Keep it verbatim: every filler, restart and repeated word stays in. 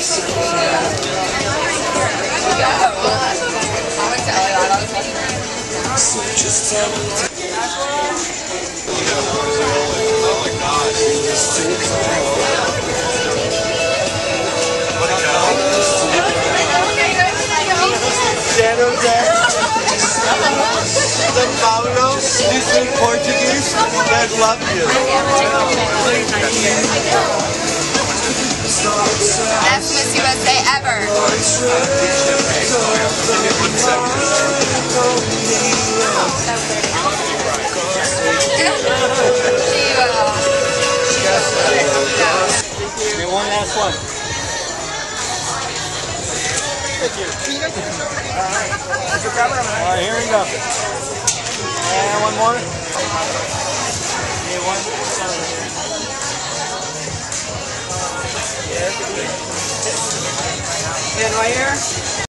So just tell me. San Jose, São Paulo, do you speak Portuguese? They'd love you. Best Miss U S A ever. Okay, one last one. Thank you. Alright, Alright, here we go. And one more. Okay, one. Yeah, and right here.